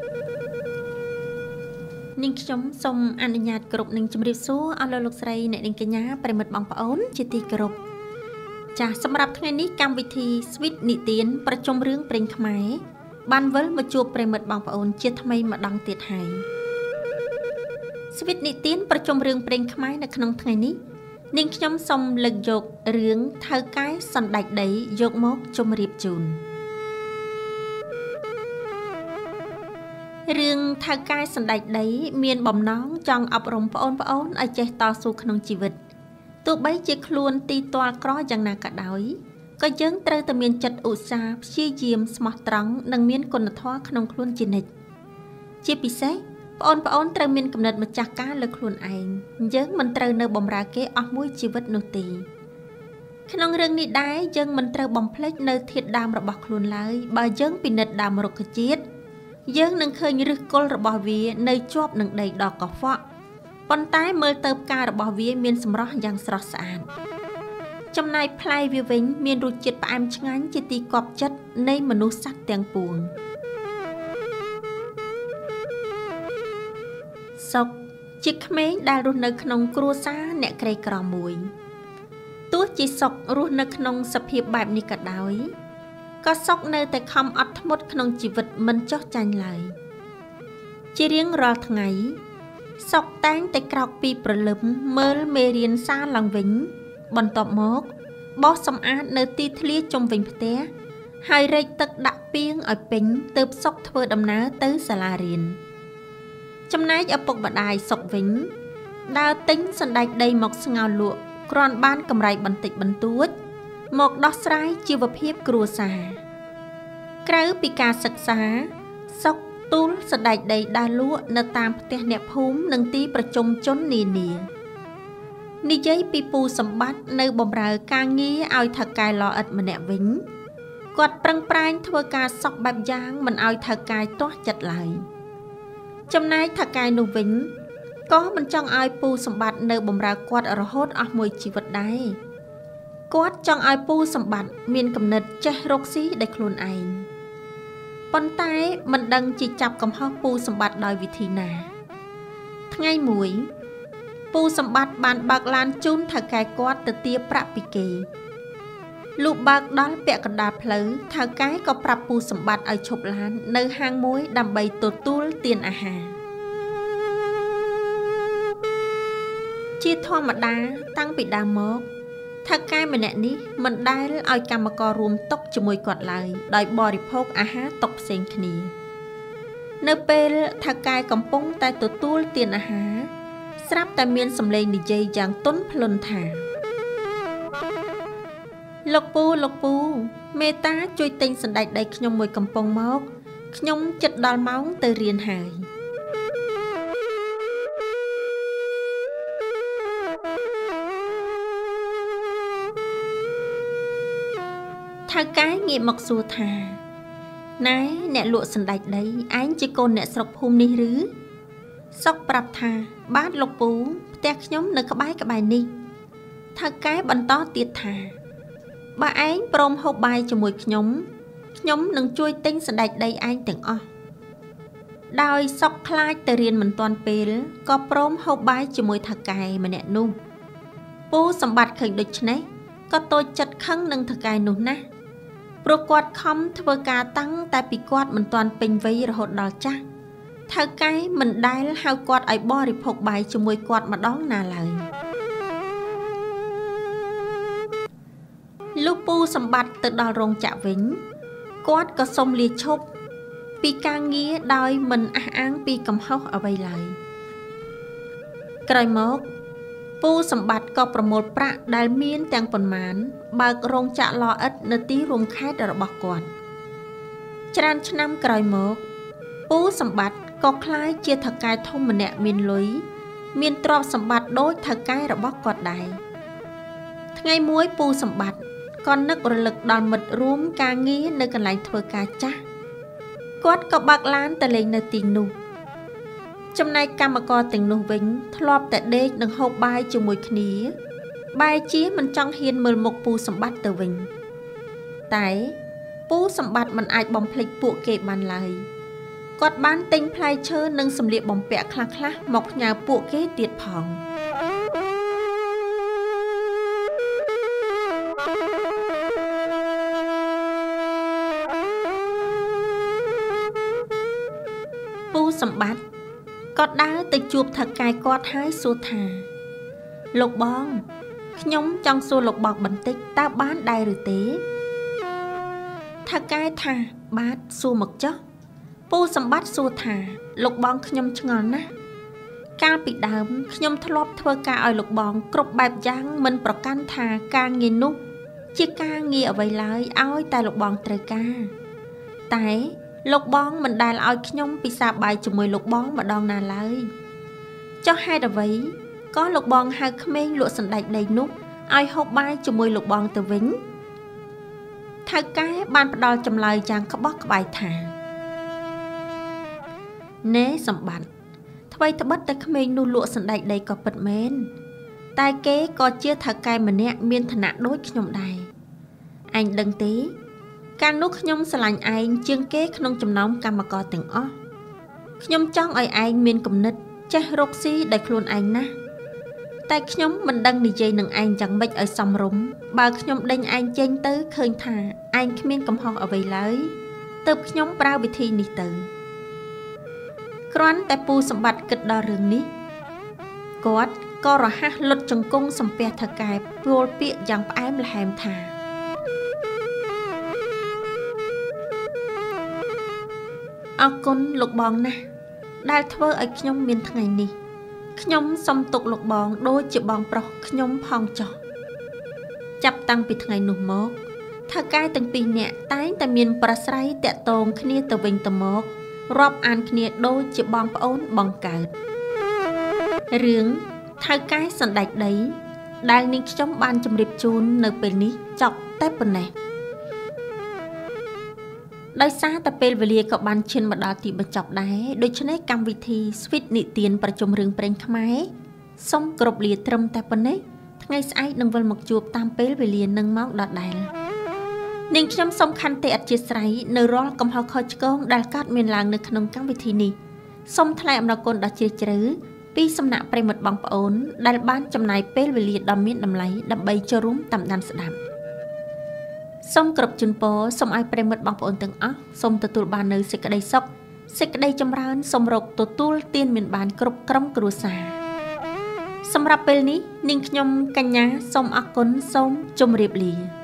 នាងខ្ញុំសូមអនុញ្ញាតគ្រប់នឹងជម្រាបសួរអស់លោកស្រីអ្នកនាងកញ្ញាប្រិមិត្តបងប្អូនជាទីគោរពចាសសម្រាប់ថ្ងៃនេះកម្មវិធីស្វីតនិទានប្រជុំរឿងព្រេងខ្មែរបានវិលមកជួបប្រិមិត្តបងប្អូនជាថ្មីម្ដងទៀតហើយស្វីតនិទានប្រជុំរឿងព្រេងខ្មែរនៅក្នុងថ្ងៃនេះនាងខ្ញុំសូមលើកយករឿងថៅកែសណ្ដែកដីយកមកជម្រាបជូនរឿងថៅកែសណ្ដែកដីមានបំណងចង់អប់រំប្អូនៗឲ្យចេះតស៊ូក្នុងជីវិតទោះបីជាខ្លួនទីទាល់ក្រយ៉ាងណាក៏ដោយក៏យើងត្រូវតែមានចិត្តឧស្សាហ៍ព្យាយាមស្មោះត្រង់និងមានគុណធម៌ក្នុងខ្លួនជានិច្ចជាពិសេសប្អូនត្រូវមានគំនិតម្ចាស់ការលើខ្លួនឯងយើងមិនត្រូវនៅបម្រើគេអស់មួយជីវិតនោះទេក្នុងរឿងនេះដែរយើងមិនត្រូវបំភ្លេចនៅធាតុដើមរបស់ខ្លួនឡើយបើយើងពិនិត្យដើមរុក្ខជាតិយើងនឹងឃើញឫសគល់របស់វានៅជាប់នឹងដីដ៏កខ្វក់ប៉ុន្តែមើលទៅផ្ការបស់វាមានសម្រស់យ៉ាងស្រស់ស្អាតចំណែកផ្លែវាវិញមានរសជាតិផ្អែមឆ្ងាញ់ជាទីគាប់ចិត្តនៃមនុស្សសត្វទាំងពួងសុកជាក្មេងដែលរស់នៅក្នុងគ្រួសារអ្នកក្រីក្រមួយទោះជាសុករស់នៅក្នុងសភាពបែបនេះក៏ដោយក៏សុកនៅតែខំអត់ធ្មត់ក្នុងជីវិតមិនចុះចាញ់ឡើយជារៀងរាល់ថ្ងៃសុកតែងតែក្រោកពីព្រលឹមមើលមេរៀនសារឡើងវិញបន្ទាប់មកបោសសម្អាតនៅទីធ្លាជុំវិញផ្ទះហើយរែកទឹកដាក់ពាងឲ្យពេញទើបសុកធ្វើដំណើរទៅសាលារៀនចំណែកឪពុកម្ដាយសុកវិញដើរទិញសណ្ដែកដីមកស្ងោរលក់គ្រាន់បានកម្រៃបន្តិចបន្តួចមកដោះស្រាយជីវភាពគ្រួសារក្រៅពីការសិក្សាសុកទូលសណ្ដែកដីដើរលក់នៅតាមផ្ទះអ្នកភូមិនិងទីប្រជុំជននានានិយាយពីពូសម្បត្តិនៅបម្រើការងារឲ្យថៅកែល្អឥតម្នាក់វិញគាត់ប្រឹងប្រែងធ្វើការសក់បែបយ៉ាងមិនឲ្យថៅកែទាស់ចិត្តឡើយចំណែកថៅកែនោះវិញក៏មិនចង់ឲ្យពូសម្បត្តិនៅបម្រើគាត់រហូតអស់មួយជីវិតដែរគាត់ចង់ឲ្យពូសម្បត្តិមានគំនិតចេះរកស៊ីដោយខ្លួនឯងប៉ុន្តែមិនដឹងជាចាប់កំហុសពូសម្បត្តិដោយវិធីណាថ្ងៃមួយពូសម្បត្តិបានបើកឡានជូនថៅកែគាត់ទៅទារប្រាក់ពីគេលុះបើកដល់ពាក់កណ្ដាលផ្លូវថៅកែក៏ប្រាប់ពូសម្បត្តិឲ្យឈប់ឡាននៅហាងមួយដើម្បីទទួលទានអាហារជាធម្មតាតាំងពីដើមមកថៅកែម្នាក់នេះមិនដែលឲ្យកម្មកររួមតុជាមួយគាត់ឡើយដោយបរិភោគអាហារតុផ្សេងគ្នានៅពេលថៅកែកំពុងតែទទួលទានអាហារស្រាប់តែមានសម្លេងនិយាយយ៉ាងទន់ភ្លន់ថាលោកពូមេតាជួយទិញសណ្ដែកដីខ្ញុំមួយកំប៉ុងមកខ្ញុំជិតដល់ម៉ោងទៅរៀនហើយថៅកែងាកមកសួរថាណែអ្នកលក់សណ្ដែកដីឯងជាកូនអ្នកស្រុកភូមិនេះឬសុកប្រាប់ថាបាទលោកពូផ្ទះខ្ញុំនៅក្បែរនេះថៅកែបន្តទៀតថាបើឯងព្រមហូបបាយជាមួយខ្ញុំនឹងជួយទិញសណ្ដែកដីឯងទាំងអស់ដោយសុកខ្លាចទៅរៀនមិនទាន់ពេលក៏ព្រមហូបបាយជាមួយថៅកែម្នាក់នោះពូសម្បត្តិឃើញដូច្នេះក៏តូចចិត្តខឹងនឹងថៅកែនោះណាស់ព្រោះគាត់ខំធ្វើការតាំងតែពីគាត់មិនទាន់ពេញវ័យរហូតដល់ចាស់ថៅកែមិនដែលហៅគាត់ឲ្យបរិភោគបាយជាមួយគាត់ម្ដងណាឡើយលុះពូសម្បត្តិទៅដល់រោងចក្រវិញគាត់ក៏សុំលាឈប់ពីការងារដោយមិនអះអាងពីកំហុសអ្វីឡើយក្រោយមកពូសម្បត្តិក៏ប្រមូលប្រាក់ដែលមានទាំងប៉ុន្មានបើករោងចក្រឡឥតនៅទីរួមខេត្តរបស់គាត់ច្រើនឆ្នាំក្រោយមកពូសម្បត្តិក៏ក្លាយជាថៅកែធំម្នាក់មានលុយមានទ្រព្យសម្បត្តិដូចថៅកែរបស់គាត់ដែរថ្ងៃមួយពូសម្បត្តិក៏នឹករលឹកដល់មិត្តរួមការងារនៅកន្លែងធ្វើការចាស់គាត់ក៏បើកឡានទៅលេងនៅទីនោះចំណែកកម្មករទាំងនោះវិញធ្លាប់តែដេកនិងហូបបាយជាមួយគ្នាបែរជាមិនចង់ហ៊ានមើលមុខពូសម្បត្តិទៅវិញតែពូសម្បត្តិមិនអាចបំភ្លេចពួកគេបានឡើយគាត់បានទិញផ្លែឈើនិងសម្លៀកបំពាក់ខ្លះៗមកផ្ញើពួកគេទៀតផងពូសម្បត្តិគាត់ដើរទៅជួបថៅកែគាត់ហើយសួរថាលោកបងខ្ញុំចង់សួរលោកបងបន្តិចតើបានដែរឬទេថៅកែថាបាទសួរមកចុះពូសម្បត្តិសួរថាលោកបងខ្ញុំឆ្ងល់ណាស់កាលពីដើមខ្ញុំធ្លាប់ធ្វើការឲ្យលោកបងគ្រប់បែបយ៉ាងមិនប្រកាន់ថាការងារនោះជាការងារអ្វីឡើយឲ្យតែលោកបងត្រូវការតែលោកបងមិនដែលឲ្យខ្ញុំពិសាបាយជាមួយលោកបងម្ដងណាឡើយចុះហេតុអ្វីក៏លោកបងហៅក្មេងលក់សណ្តែកដីនោះឲ្យហូបបាយជាមួយលោកបងទៅវិញថៅកែបានផ្ដល់ចម្លើយយ៉ាងក្បោះក្បាយថាណែសម្បត្តិថ្មីត្បិតតែក្មេងនោះលក់សណ្តែកដីក៏ពិតមែនតែគេក៏ជាថៅកែម្នាក់មានឋានៈដូចខ្ញុំដែរឯងដឹងទេកាលនោះខ្ញុំស្រឡាញ់ឯងជាងគេក្នុងចំណោមកម្មករទាំងអស់ខ្ញុំចង់ឲ្យឯងមានគំនិតចេះរកស៊ីដោយខ្លួនឯងណាស់តែខ្ញុំមិនដឹងនិយាយនឹងឯងយ៉ាងម៉េចឲ្យសមរម្យបើខ្ញុំដេញឯងចេញទៅឃើញថាឯងគ្មានកំហុសអ្វីឡើយទើបខ្ញុំប្រើវិធីនេះទៅគ្រាន់តែពូសម្បត្តិគិតដល់រឿងនេះគាត់ក៏រហ័សលុតជង្គង់សំពះថៅកែពោលពាក្យយ៉ាងផ្អែមល្ហែមថាអរគុណលោកបងណាស់ដែលធ្វើឲ្យខ្ញុំមានថ្ងៃនេះខ្ញុំសុំទុកលោកបងដូចជាបងប្រុសខ្ញុំផងចុះចាប់តាំងពីថ្ងៃនោះមកថៅកែទាំងពីរនាក់តែងតែមានប្រស្រ័យតាក់ទងគ្នាទៅវិញទៅមករាប់អានគ្នាដូចជាបងប្អូនបងកើតរឿងថៅកែសណ្តែកដីដែលនាងខ្ញុំបានជម្រាបជូននៅពេលនេះចប់តែប៉ុណ្ណេះដោយសារតែពេលវេលាក៏បានឈានមកដល់ទីបញ្ចប់ដែរដូច្នេះកម្មវិធីស្វីតនិទានប្រជុំរឿងព្រេងខ្មែរសូមគោរពលាត្រឹមតែប៉ុណ្ណេះថ្ងៃស្អែកនឹងវិលមកជួបតាមពេលវេលានឹងម៉ោងដដែលនាងខ្ញុំសូមខន្តីអធ្យាស្រ័យនៅរាល់កំហុសខុសឆ្គងដែលកើតមានឡើងនៅក្នុងកម្មវិធីនេះសូមថ្លែងអំណរគុណដ៏ជ្រាលជ្រៅពីសំណាក់ប្រិយមិត្តបងប្អូនដែលបានចំណាយពេលវេលាដ៏មានតម្លៃដើម្បីចូលរួមតាមដានស្ដាប់សូមគ្រប់ជូនពរសូមឲ្យប្រិយមិត្តបងប្អូនទាំងអស់សូមទទួលបាននូវសេចក្តីសុខសេចក្តីចម្រើនសូមរកទទួលទានមានបានគ្រប់ក្រុមគ្រួសារសម្រាប់ពេលនេះនាងខ្ញុំកញ្ញាសូមអរគុណសូមជម្រាបលា